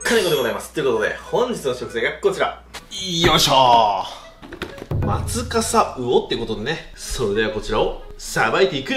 金子でございます。ということで、本日の食材がこちら。 よいしょー。 松笠魚ってことでね、それではこちらをさばいていく。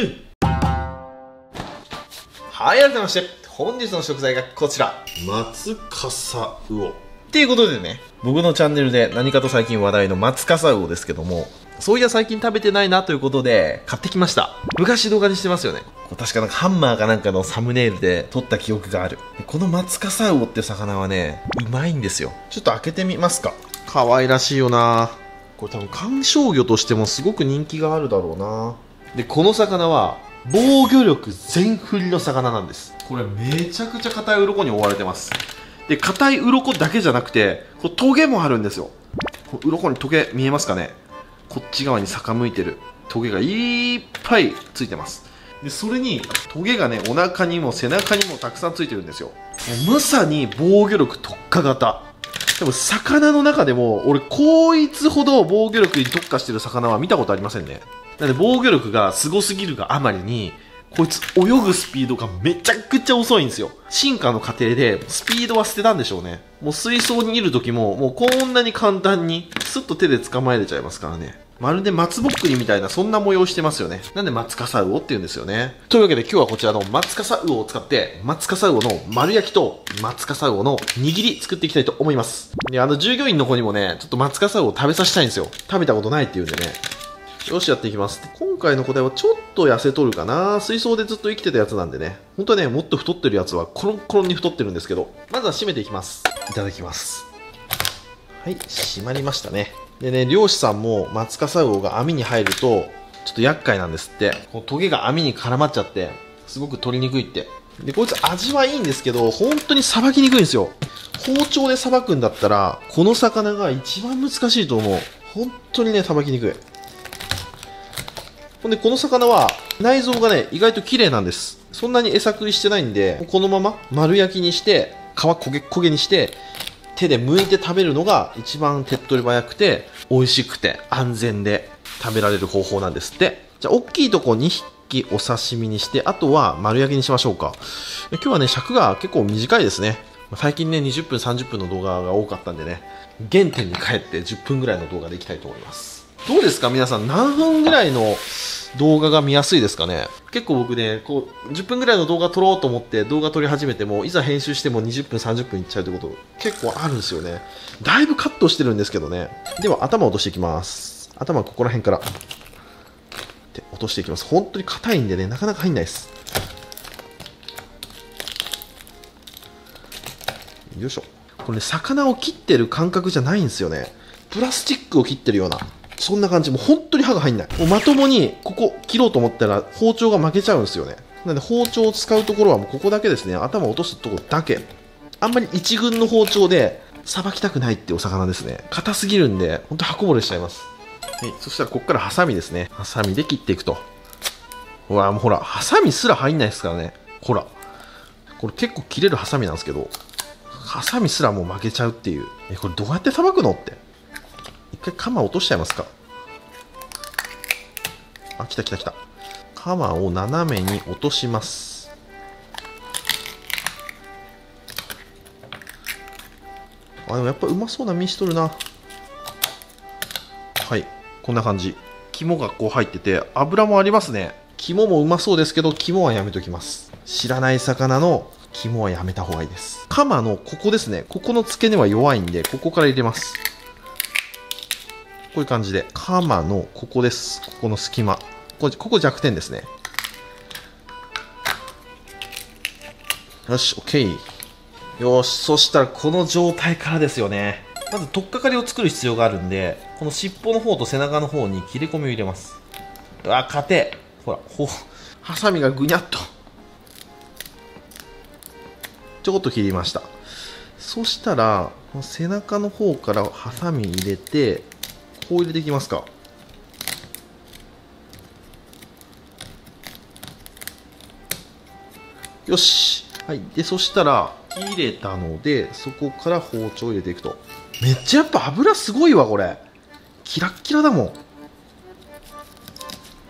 はい、改めまして、本日の食材がこちら。松笠魚。っていうことでね、僕のチャンネルで何かと最近話題の松笠魚ですけども、そういや最近食べてないなということで買ってきました。昔動画にしてますよね。確かなんかハンマーかなんかのサムネイルで撮った記憶がある。この松笠魚って魚はね、うまいんですよ。ちょっと開けてみますか。可愛らしいよな。これ多分観賞魚としてもすごく人気があるだろうな。で、この魚は防御力全振りの魚なんです。これめちゃくちゃ硬い鱗に覆われてます。で、硬い鱗だけじゃなくて、これトゲもあるんですよ。鱗にトゲ見えますかね。こっち側に傾いてるトゲがいっぱいついてます。で、それにトゲがね、お腹にも背中にもたくさんついてるんですよ。もうまさに防御力特化型。でも魚の中でも俺こいつほど防御力に特化してる魚は見たことありませんね。なので防御力がすごすぎるがあまりに、こいつ泳ぐスピードがめちゃくちゃ遅いんですよ。進化の過程でスピードは捨てたんでしょうね。もう水槽にいる時ももうこんなに簡単にスッと手で捕まえれちゃいますからね。まるで松ぼっくりみたいなそんな模様してますよね。なんで松笠魚って言うんですよね。というわけで今日はこちらの松笠魚を使って松笠魚の丸焼きと松笠魚の握り作っていきたいと思います。で、従業員の子にもね、ちょっと松笠魚を食べさせたいんですよ。食べたことないって言うんでね。よし、やっていきます。今回の個体はちょっと痩せとるかな。水槽でずっと生きてたやつなんでね。本当はね、もっと太ってるやつはコロンコロンに太ってるんですけど、まずは締めていきます。いただきます。はい、締まりましたね。でね、漁師さんも松笠魚が網に入ると、ちょっと厄介なんですって。このトゲが網に絡まっちゃって、すごく取りにくいって。で、こいつ味はいいんですけど、本当にさばきにくいんですよ。包丁でさばくんだったら、この魚が一番難しいと思う。本当にね、さばきにくい。ほんで、この魚は内臓がね、意外と綺麗なんです。そんなに餌食いしてないんで、このまま丸焼きにして、皮焦げ焦げにして、手で剥いて食べるのが一番手っ取り早くて、美味しくて安全で食べられる方法なんですって。じゃあ、大きいとこ2匹お刺身にして、あとは丸焼きにしましょうか。今日はね、尺が結構短いですね。最近ね、20分、30分の動画が多かったんでね、原点に帰って10分ぐらいの動画でいきたいと思います。どうですか皆さん、何分ぐらいの動画が見やすいですかね。結構僕ね、こう10分ぐらいの動画撮ろうと思って動画撮り始めても、いざ編集しても20分30分いっちゃうということ結構あるんですよね。だいぶカットしてるんですけどね。では頭を落としていきます。頭はここら辺からで落としていきます。本当に硬いんでね、なかなか入んないです。よいしょ。これね、魚を切ってる感覚じゃないんですよね。プラスチックを切ってるような、そんな感じ。もう本当に歯が入んない。もうまともにここ切ろうと思ったら包丁が負けちゃうんですよね。なので包丁を使うところはもうここだけですね。頭を落とすところだけ。あんまり一軍の包丁でさばきたくないってお魚ですね。硬すぎるんで本当刃こぼれしちゃいます。はい、そしたらここからハサミですね。ハサミで切っていくと。うわ、もうほら、ハサミすら入んないですからね。ほら、これ結構切れるハサミなんですけど、ハサミすらもう負けちゃうっていう。これどうやってさばくのって。一回カマ落としちゃいますか。あ、来た来た来た。カマを斜めに落とします。あ、でもやっぱうまそうな身しとるな。はい、こんな感じ。肝がこう入ってて、脂もありますね。肝もうまそうですけど、肝はやめときます。知らない魚の肝はやめた方がいいです。カマのここですね。ここの付け根は弱いんで、ここから入れます。こういう感じで、カマのここです。ここの隙間。ここ弱点ですね。よし、OK。よし、そしたらこの状態からですよね。まず取っかかりを作る必要があるんで、この尻尾の方と背中の方に切れ込みを入れます。うわ、硬え。ほら、ハサミがぐにゃっと。ちょこっと切りました。そしたら、背中の方からハサミ入れて、こう入れていきますか。よし。はい。で、そしたら、切れたので、そこから包丁を入れていくと。めっちゃやっぱ油すごいわ、これ。キラッキラだもん。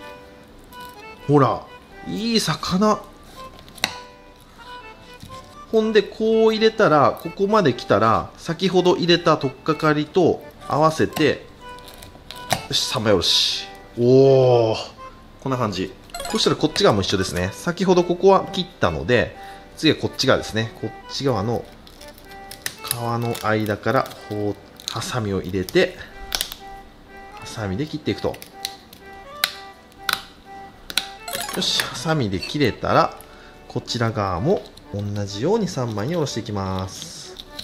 ほら、いい魚。 ほんでこう入れたら、ここまで来たら先ほど入れた取っかかりと合わせて、よし、3枚おろし。おお、こんな感じ。そしたらこっち側も一緒ですね。先ほどここは切ったので、次はこっち側ですね。こっち側の皮の間からハサミを入れて、ハサミで切っていくと。よし、ハサミで切れたら、こちら側も同じように3枚におろしていきます。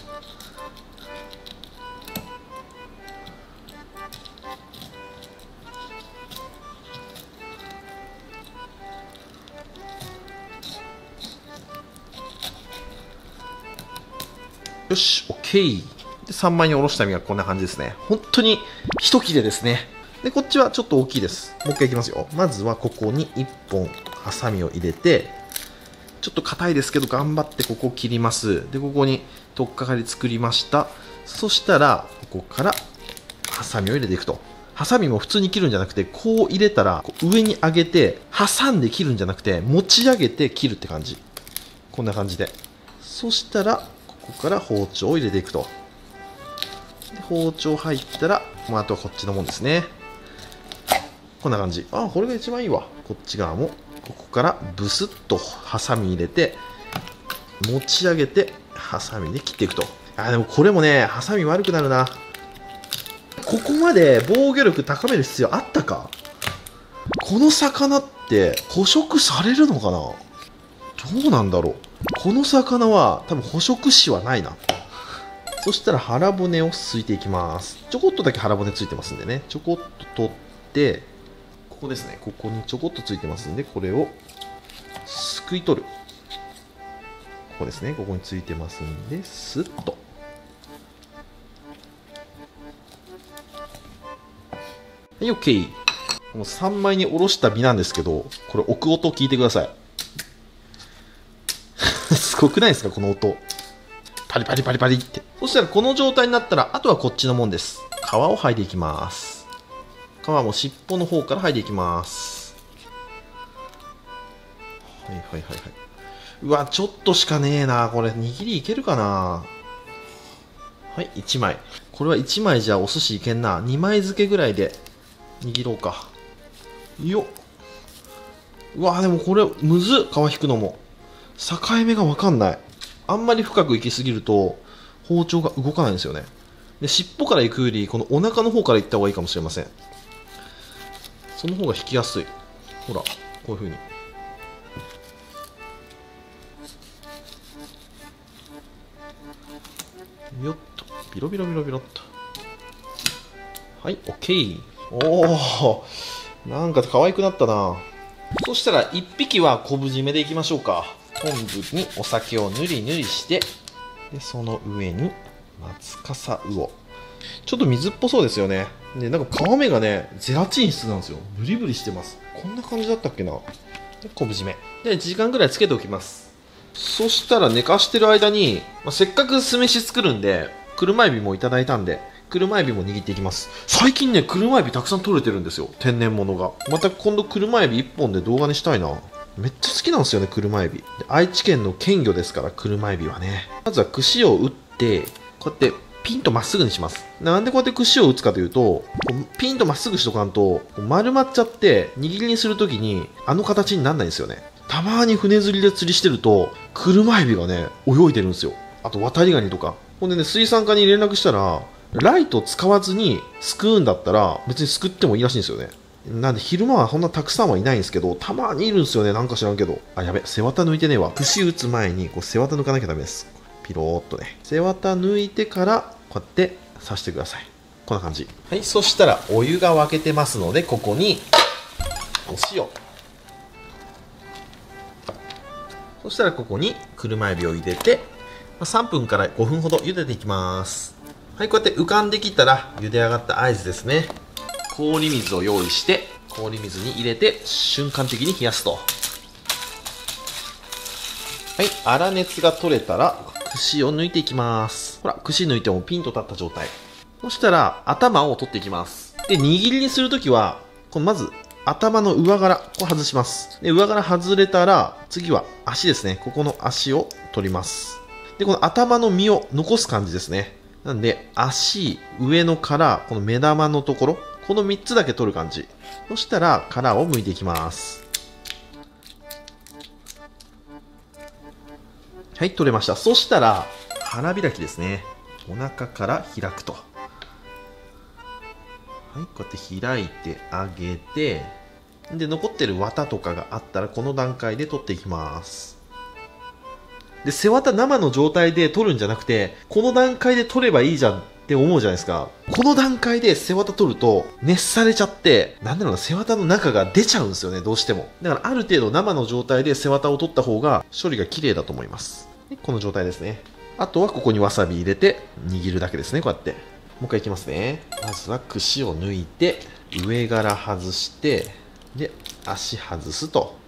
よし、OK。で、3枚におろした身がこんな感じですね。本当に一切れですね。で、こっちはちょっと大きいです。もう一回いきますよ。まずはここに1本ハサミを入れて、ちょっと硬いですけど頑張ってここを切ります。で、ここに取っかかり作りました。そしたら、ここからハサミを入れていくと。ハサミも普通に切るんじゃなくて、こう入れたら上に上げて、挟んで切るんじゃなくて、持ち上げて切るって感じ。こんな感じで。そしたら、ここから包丁を入れていくと。で、包丁入ったら、あとはこっちのもんですね。こんな感じ。あ、これが一番いいわ。こっち側も、ここからブスッとハサミ入れて、持ち上げて、ハサミで切っていくと。あ、でもこれもね、ハサミ悪くなるな。ここまで防御力高める必要あったか？この魚って捕食されるのかな？どうなんだろう。この魚は多分捕食死はないな。そしたら腹骨をすいていきます。ちょこっとだけ腹骨ついてますんでね。ちょこっと取って、ここですね。ここにちょこっとついてますんで、これをすくい取る。ここですね。ここについてますんで、スッと。はい、OK。この3枚におろした身なんですけど、これ置く音を聞いてください。すごくないですか、この音。パリパリパリパリって。そしたらこの状態になったら、あとはこっちのもんです。皮を剥いでいきます。皮も尻尾の方から剥いでいきます。はいはいはいはい。うわ、ちょっとしかねえな。これ、握りいけるかな。はい、1枚。これは1枚じゃお寿司いけんな。2枚漬けぐらいで握ろうか。よっ。うわ、でもこれ、むずっ。皮引くのも。境目がわかんない。あんまり深く行きすぎると包丁が動かないんですよね。で、尻尾から行くよりこのお腹の方から行った方がいいかもしれません。その方が引きやすい。ほら、こういう風に。よっと、ビロビロビロビロっと。はい、OK。おお、なんか可愛くなったな。そしたら1匹は昆布締めでいきましょうか。昆布にお酒をぬりぬりして、でその上に松笠魚。ちょっと水っぽそうですよね。で、なんか皮目がね、ゼラチン質なんですよ。ブリブリしてます。こんな感じだったっけな。で、昆布締め。で、1時間ぐらいつけておきます。そしたら寝かしてる間に、せっかく酢飯作るんで、車エビもいただいたんで、車エビも握っていきます。最近ね、車エビたくさん取れてるんですよ。天然物が。また今度車エビ1本で動画にしたいな。めっちゃ好きなんですよね、車エビ。愛知県の県魚ですから、車エビはね。まずは串を打って、こうやってピンとまっすぐにします。なんでこうやって串を打つかというと、ピンとまっすぐしとかんと、丸まっちゃって、握りにするときに、あの形にならないんですよね。たまに船釣りで釣りしてると、車エビがね、泳いでるんですよ。あと、渡りガニとか。ほんでね、水産課に連絡したら、ライト使わずにすくうんだったら、別にすくってもいいらしいんですよね。なんで昼間はそんなたくさんはいないんですけど、たまにいるんですよね。なんか知らんけど。あ、やべ、背わた抜いてねえわ。串打つ前にこう背わた抜かなきゃダメです。ピローっとね。背わた抜いてから、こうやって刺してください。こんな感じ。はい、そしたらお湯が沸けてますので、ここにお塩。そしたらここに車エビを入れて、3分から5分ほど茹でていきます。はい、こうやって浮かんできたら茹で上がった合図ですね。氷水を用意して、氷水に入れて瞬間的に冷やすと。はい、粗熱が取れたら串を抜いていきます。ほら、串抜いてもピンと立った状態。そしたら頭を取っていきます。で、握りにするときは、まず頭の上殻、こう外します。で、上殻外れたら、次は足ですね。ここの足を取ります。で、この頭の身を残す感じですね。なんで、足、上の殻、この目玉のところ、この3つだけ取る感じ。そしたら、殻を剥いていきます。はい、取れました。そしたら、腹開きですね。お腹から開くと。はい、こうやって開いてあげて、で、残ってる綿とかがあったら、この段階で取っていきます。で、背わた生の状態で取るんじゃなくて、この段階で取ればいいじゃんって思うじゃないですか。この段階で背わた取ると、熱されちゃって、なんだろうな、背わたの中が出ちゃうんですよね、どうしても。だからある程度生の状態で背わたを取った方が、処理が綺麗だと思います。でこの状態ですね。あとはここにわさび入れて、握るだけですね、こうやって。もう一回いきますね。まずは串を抜いて、上から外して、で、足外すと。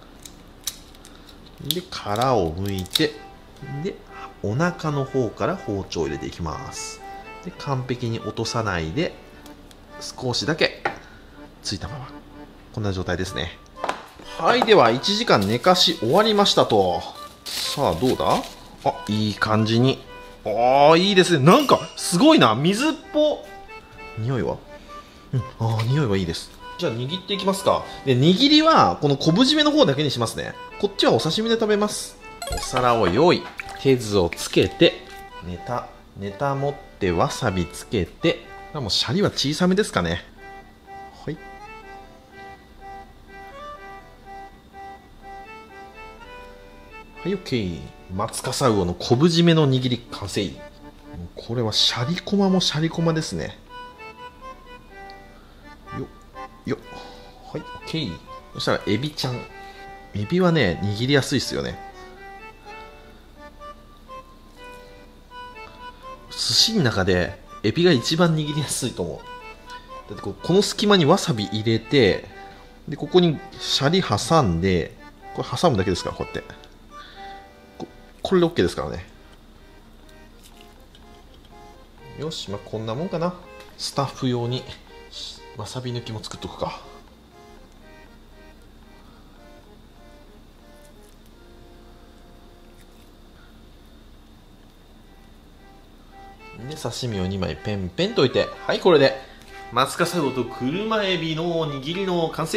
で、殻を剥いて、で、お腹の方から包丁を入れていきます。で、完璧に落とさないで、少しだけついたまま。こんな状態ですね。はい、では1時間寝かし終わりましたと。さあ、どうだ？あ、いい感じに。ああ、いいですね。なんか、すごいな。水っぽ。匂いは？匂いはいいです。じゃあ握っていきますか。で、握りはこの昆布締めの方だけにしますね。こっちはお刺身で食べます。お皿を用意。手酢をつけて、ネタ持ってわさびつけて、もうシャリは小さめですかね。はい。はい、オッケー。松笠魚の昆布締めの握り完成。これはシャリコマもシャリコマですね。よっ、はい、オッケー。そしたらエビちゃん。エビはね、握りやすいですよね。寿司の中でエビが一番握りやすいと思う。だってこの隙間にわさび入れて、でここにシャリ挟んで、これ挟むだけですから、こうやってこれで OK ですからね。よし、まあこんなもんかな。スタッフ用にわさび抜きも作っとくか。で、刺身を2枚ペンペンと置いて、はい、これで松笠魚と車エビの握りの完成。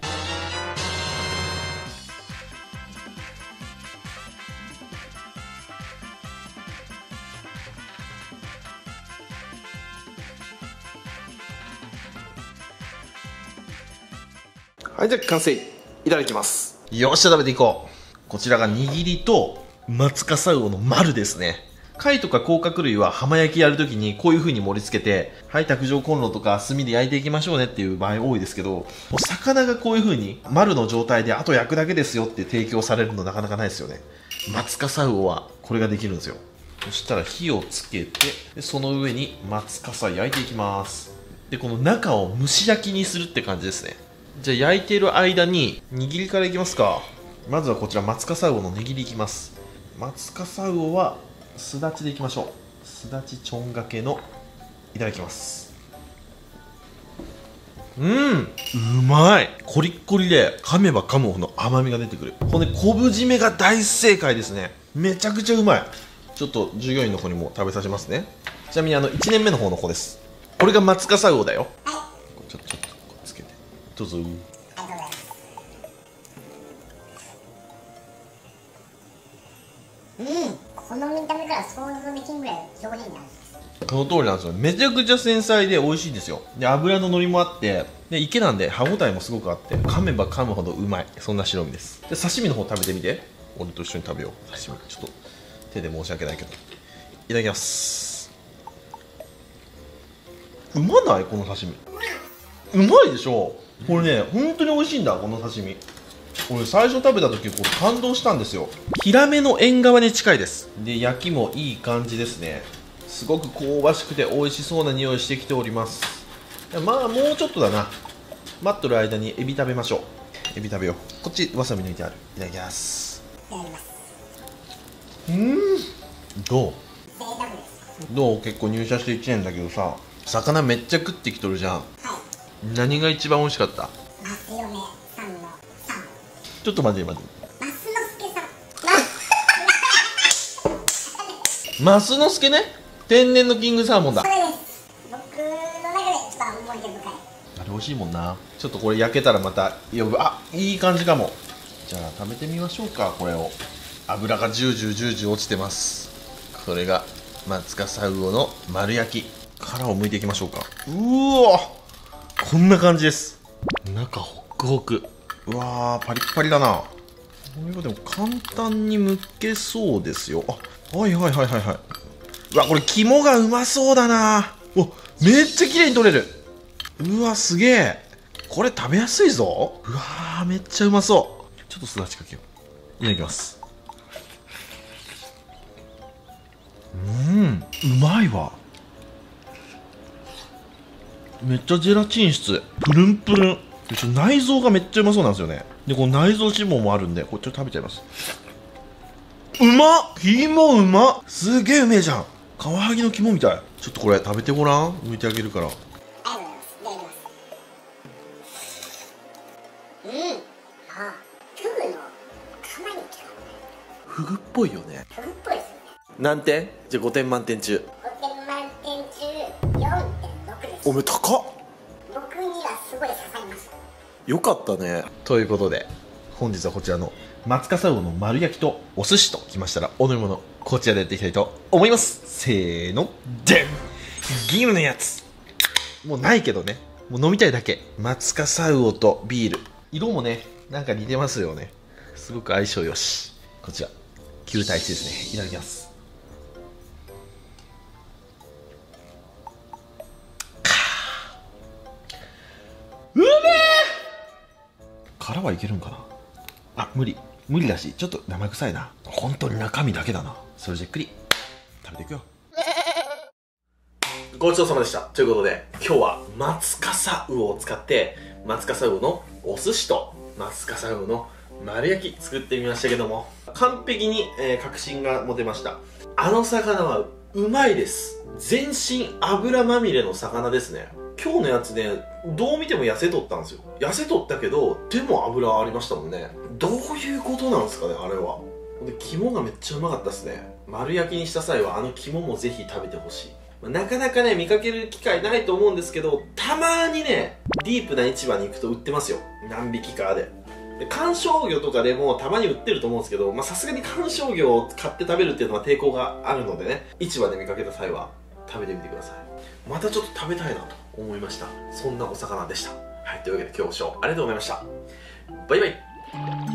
はい、じゃあ完成。いただきます。よっしゃ、食べていこう。こちらが握りと松笠魚の丸ですね。貝とか甲殻類は浜焼きやるときにこういう風に盛り付けて、はい、卓上コンロとか炭で焼いていきましょうねっていう場合多いですけど、お魚がこういう風に丸の状態であと焼くだけですよって提供されるのなかなかないですよね。松笠魚はこれができるんですよ。そしたら火をつけて、でその上に松笠焼いていきます。で、この中を蒸し焼きにするって感じですね。じゃあ焼いている間に握りからいきますか。まずはこちら松笠魚の握りいきます。松笠魚はすだちでいきましょう。すだちちょんがけのいただきます。うまい。コリッコリで噛めば噛むほど甘みが出てくる。これ昆布締めが大正解ですね。めちゃくちゃうまい。ちょっと従業員の子にも食べさせますね。ちなみに1年目の方の子です。これが松笠魚だよ。ちょっとつけてどうぞ。 この見た目から想像できんぐらい上品なんです。 その通りなんですよ。めちゃくちゃ繊細で美味しいんですよ。で、油の乗りもあって、で、池なんで歯応えもすごくあって、噛めば噛むほどうまい。そんな白身です。で、刺身の方食べてみて。俺と一緒に食べよう。刺身。ちょっと手で申し訳ないけど。いただきます。うまない？この刺身。うまいでしょ？これね、本当に美味しいんだ、この刺身。俺最初食べた時これ感動したんですよ。ヒラメの縁側に近いです。で、焼きもいい感じですね。すごく香ばしくて美味しそうな匂いしてきております。まあもうちょっとだな。待ってる間にエビ食べましょう。エビ食べよう。こっちわさび抜いてある。いただきます。どう？結構入社して1年だけどさ、魚めっちゃ食ってきとるじゃん。何が一番美味しかった？ マスヨネさんのさん。 ちょっと待って待って。 マスノスケさん。 マスノスケね。天然のキングサーモンだ。 それです。僕の中でちょっと思い出深い。 あれ美味しいもんな。ちょっとこれ焼けたらまた呼ぶ。あ、いい感じかも。じゃあ食べてみましょうか。これを油がジュージュージュージュー落ちてます。これが松笠魚の丸焼き。殻を剥いていきましょうか。うわ、こんな感じです。中ホックホク。うわー、パリッパリだな。これがでも簡単に剥けそうですよ。あ、はいはいはいはいはい。うわ、これ肝がうまそうだな。お、めっちゃ綺麗に取れる。うわ、すげえ。これ食べやすいぞ。うわー、めっちゃうまそう。ちょっとすだちかけよう。いただきます。うまいわ。めっちゃジェラチン質プルンプルン。内臓がめっちゃうまそうなんですよね。でこの内臓脂肪もあるんでこっちを食べちゃいます。うまっ、肝うまっ、すげえうめえじゃん。カワハギの肝みたい。ちょっとこれ食べてごらん。剥いてあげるから。 ありがとうございます。いただきます。あ、フグの釜に来た。 フグっぽいよね。 フグっぽいですよね。 何点？じゃあ5点満点中。 5点満点中 4.6 です。 おめ高っ。 僕にはすごい刺さりました。 よかったね。ということで本日はこちらの松笠魚の丸焼きとお寿司ときましたら、お飲み物こちらでやっていきたいと思います。せーの、でん、銀のやつ。もうないけどね、もう飲みたいだけ。松笠魚とビール、色もねなんか似てますよね。すごく相性よし。こちら9対1ですね。いただきます。うめえ。殻はいけるんかな。あ、無理だし、ちょっと生臭いな。本当に中身だけだな。それじっくり食べていくよ。ごちそうさまでした。ということで今日は松笠魚を使って松笠魚のお寿司と松笠魚の丸焼き作ってみましたけども、完璧に、確信が持てました。あの魚はうまいです。全身油まみれの魚ですね。今日のやつね、どう見ても痩せとったんですよ。痩せとったけどでも油ありましたもんね。どういうことなんですかね、あれは。で肝がめっちゃうまかったですね。丸焼きにした際はあの肝もぜひ食べてほしい。なかなかね見かける機会ないと思うんですけど、たまにねディープな市場に行くと売ってますよ。何匹かで。観賞魚とかでもたまに売ってると思うんですけど、さすがに観賞魚を買って食べるっていうのは抵抗があるのでね、市場で見かけた際は食べてみてください。またちょっと食べたいなと思いました。そんなお魚でした。はい、というわけで今日ご視聴ありがとうございました。バイバイ。